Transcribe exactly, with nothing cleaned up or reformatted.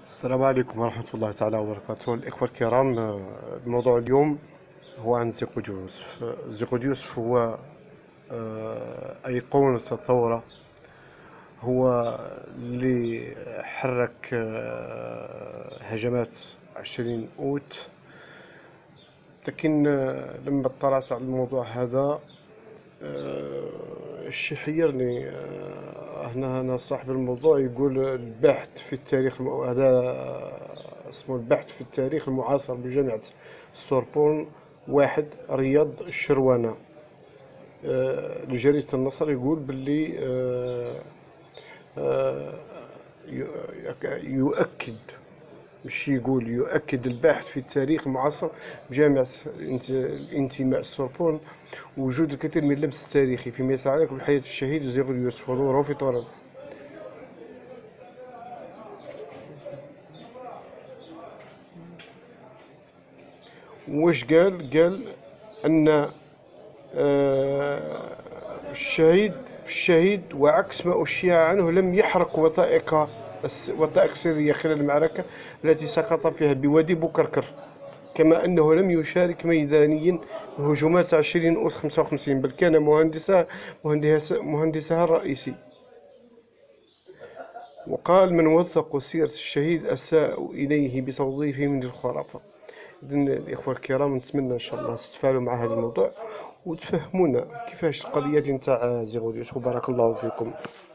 السلام عليكم ورحمة الله تعالى وبركاته. الإخوة الكرام، آه، الموضوع اليوم هو عن زيغوديوس. زيغوديوس هو آه، أيقونة الثورة. هو اللي حرك آه، هجمات عشرين أوت. لكن آه، لما اطلعت على الموضوع هذا، آه، الشيء حيرني. آه، هنا هنا صاحب الموضوع يقول البحث في التاريخ الم- هذا اسمه البحث في التاريخ المعاصر بجامعة السوربون. واحد رياض الشروانة، آه، لجريدة النصر، يقول باللي آه، آه، يؤ- يؤكد، مش يقول، يؤكد الباحث في التاريخ المعاصر بجامعة الانت- الانتماء السوربون وجود الكثير من اللبس التاريخي فيما يتعلق بحياة الشهيد زيغوليوس حضوره في طرد. واش قال؟ قال أن آه، الشهيد الشهيد وعكس ما أشيع عنه لم يحرق وثائق وثائق سرية خلال المعركة التي سقط فيها بوادي بوكركر، كما أنه لم يشارك ميدانيا بهجومات عشرين أوت خمسة وخمسين، بل كان مهندسها مهندس مهندسها الرئيسي. وقال من وثقوا سيرة الشهيد أساءوا إليه بتوظيفهم للخرافة. إذن الإخوة الكرام، نتمنى إن شاء الله تتفاعلوا مع هذا الموضوع وتفهمونا كيفاش القضية نتاع زيغوديوس، وبارك الله فيكم.